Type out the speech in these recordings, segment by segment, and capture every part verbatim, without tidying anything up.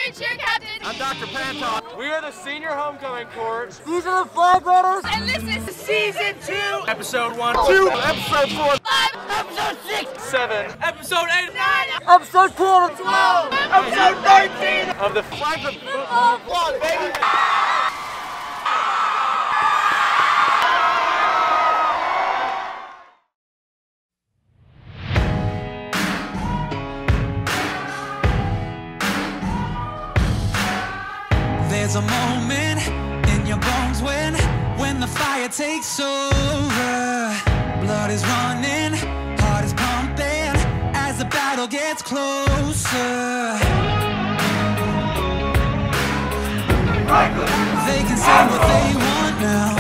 your cheer captain. I'm Doctor Panton. We are the senior homecoming court. These are the flag runners. And this is season two. Episode one. Two. Episode four. Five. Episode six. Seven. Episode eight. Nine. Episode ten and twelve. Episode thirteen of the Flag of Football Squad, baby. There's a moment in your bones when, when the fire takes over. Blood is running, heart is pumping as the battle gets closer. They can say what they want now,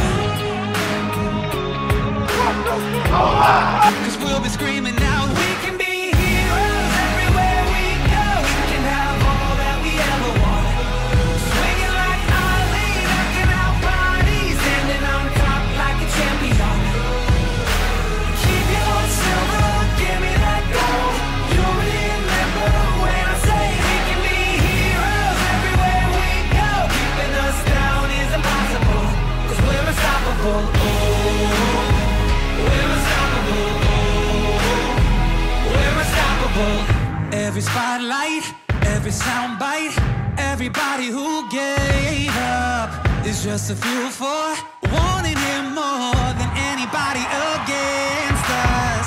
'cause we'll be screaming out, we can be heroes everywhere we go. We can have all that we ever want. Swinging like Ali, knocking out bodies, standing on top like a champion. Keep your silver, give me that gold. You'll remember when I say we can be heroes everywhere we go. Keeping us down is impossible, 'cause we're unstoppable. Oh, we're unstoppable. Oh, we're unstoppable. Every spotlight, every soundbite, everybody who gave up is just a fuel for wanting him more than anybody against us.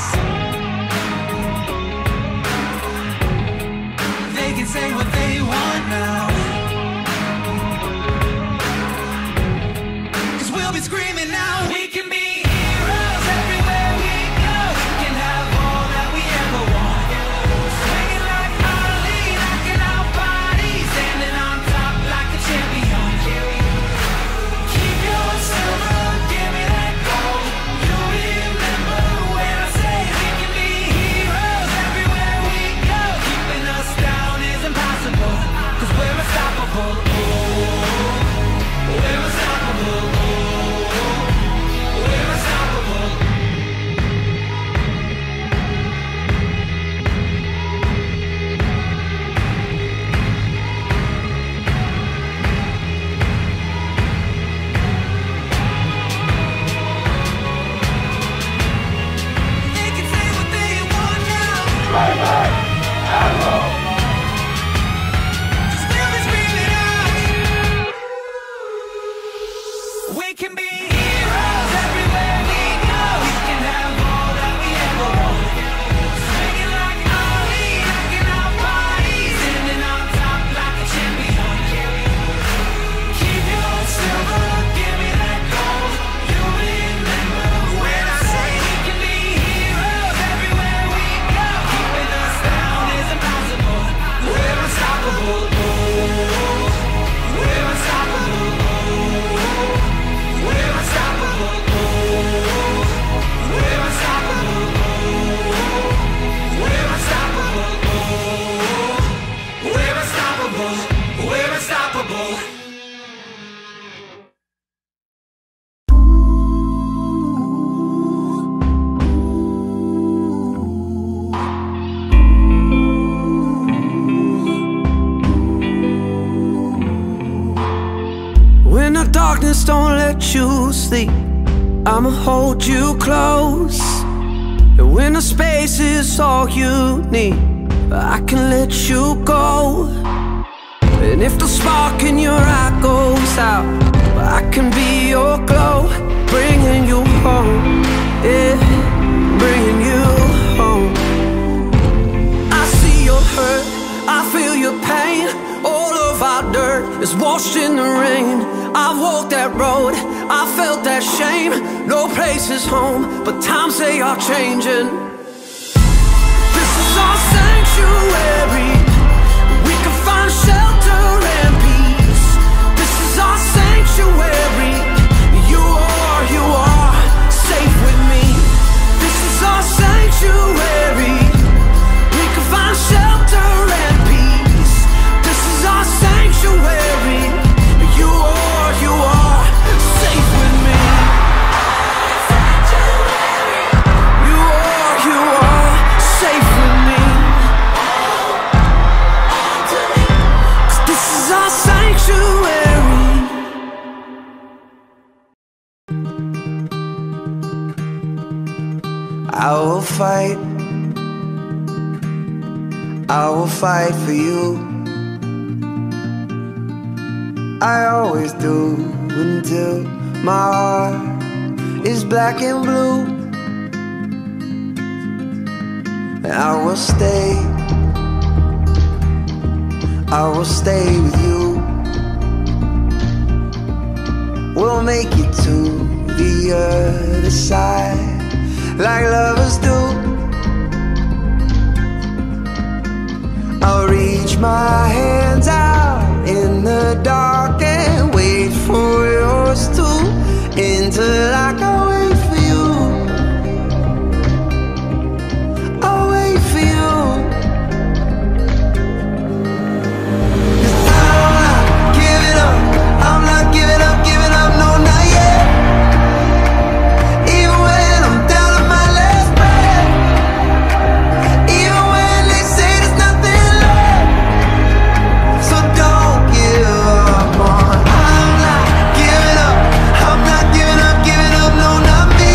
They can say what they want now, 'cause we'll be screaming now, we can be heroes everywhere we go. We can have all that we ever want. Swinging like Ali, knocking out bodies, standing on top like a champion. Keep your silver, give me that gold. You'll remember when I say we can be heroes everywhere we go. Keeping us down is impossible, 'cause we're unstoppable. Oh, we're unstoppable. Oh, we're unstoppable. They can say what they want now, 'cause we'll be screaming out, we can be heroes everywhere we go. We can have all that we ever want. Swinging like Ali, knocking out bodies, standing on top like a champion. Keep your silver, give me that gold. You'll remember when I say we can be heroes everywhere we go. Keeping us down is impossible. We're unstoppable. Oh, we're unstoppable. Oh, we're unstoppable. Oh, we're unstoppable. Oh, we're unstoppable. Oh, we're unstoppable. We're unstoppable. When the darkness don't let you sleep, I'ma hold you close. And when the space is all you need, I can let you go. And if the spark in your eye goes out, I can be your glow, bringing you home, yeah, bringing you home. I see your hurt, I feel your pain. All of our dirt is washed in the rain. I've walked that road, I felt that shame. No place is home, but times they are changing. This is our sanctuary, we can find shelter and peace. This is our sanctuary, you are, you are safe with me. This is our sanctuary, we can find shelter and peace. This is our sanctuary, you are, you are safe with me. You are, you are safe with me. I will fight, I will fight for you. I always do until my heart is black and blue. I will stay, I will stay with you. We'll make it to the other side like lovers do. I'll reach my hands out in the dark and wait for yours to, until I can wait for you. I'll wait for you. 'Cause I'm not giving up, I'm not giving up, giving up, no, not yet. Even when I'm down to my last breath, even when they say there's nothing left. So don't give up on, I'm not giving up, I'm not giving up, giving up, no, not me.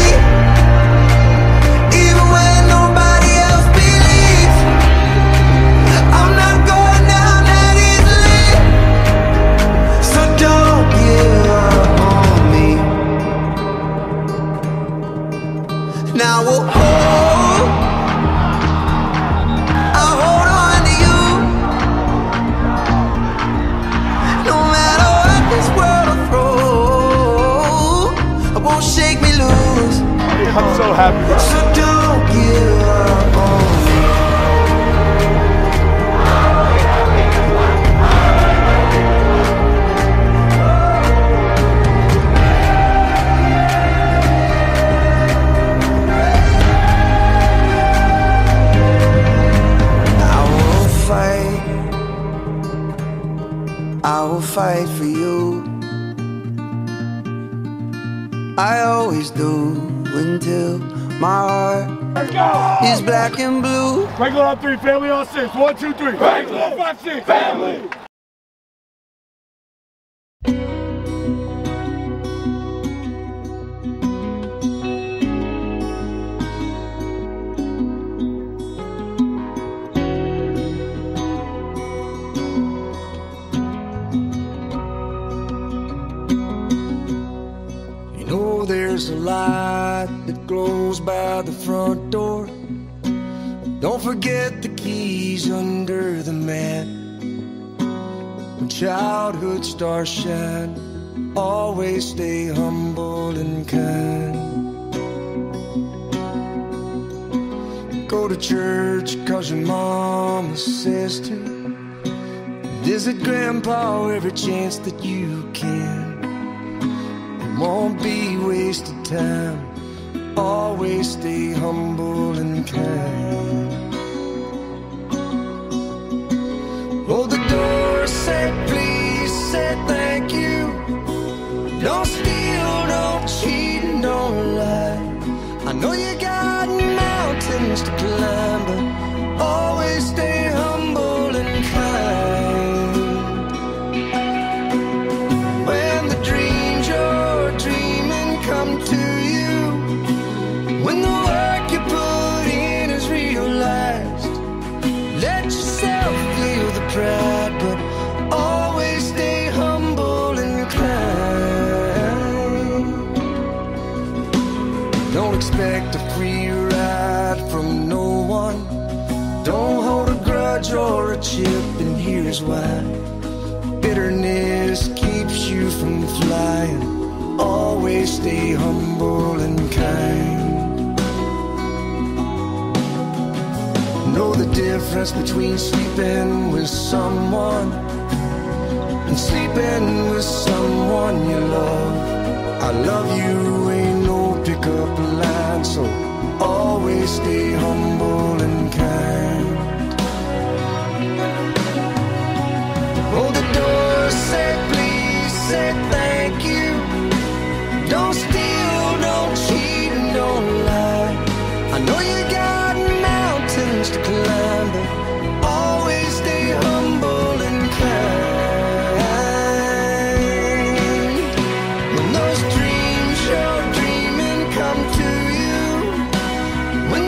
Even when nobody else believes, I'm not going down that easily. So don't give up on me. Now we'll hold, I'll hold on to you. No matter what this world will throw, it won't shake me loose. I'm so happy. So don't give up on me. I will fight, I will fight for you. I always do until my heart Let's go! is black and blue. Regular on three, family on six. One, two, three. Regular on five, six. Family. You know there's a light that glows by the front door. Don't forget the keys under the mat. When childhood stars shine, always stay humble and kind. Go to church cause your mama says to. Visit grandpa every chance that you can. It won't be wasted time. Always stay humble and kind. Hold the door, say please, say thank you. Don't steal, don't cheat, and don't lie. I know you got mountains to climb, but always stay humble and kind. When the dreams you're dreaming come to you, when the work you put in is realized, let yourself feel the pride, but always stay humble and kind. Don't expect a free ride from no one. Don't hold a grudge or a chip, and here's why. Bitterness keeps you from flying. Always stay humble and kind. Know the difference between sleeping with someone and sleeping with someone you love. I love you ain't no pickup line, so always stay humble and kind. Hold the door, say please, say thank you. Don't steal, don't cheat, and don't lie. I know you got mountains to climb, but always stay humble and kind. When those dreams you're dreaming come to you, when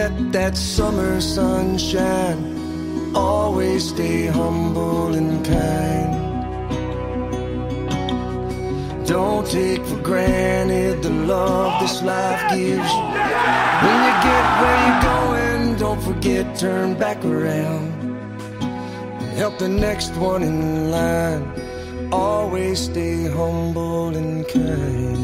forget that summer sunshine. Always stay humble and kind. Don't take for granted the love this life gives you. When you get where you're going, don't forget, turn back around. Help the next one in line. Always stay humble and kind.